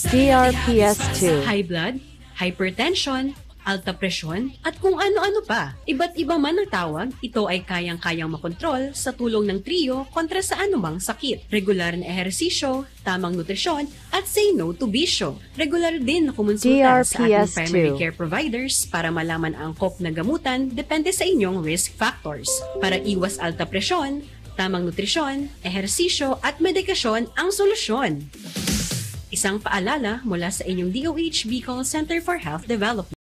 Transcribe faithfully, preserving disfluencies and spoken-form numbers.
C R P S two, high blood, hypertension, alta presyon, at kung ano-ano pa. Iba't iba man ang tawag, ito ay kayang-kayang makontrol sa tulong ng trio kontra sa anumang sakit. Regular na ehersisyo, tamang nutrisyon, at say no to bisyo. Regular din na kumonsulta sa ating primary care providers para malaman ang angkop na gamutan depende sa inyong risk factors. Para iwas alta presyon, tamang nutrisyon, ehersisyo at medikasyon ang solusyon. Isang paalala mula sa inyong D O H Bicol Center for Health Development.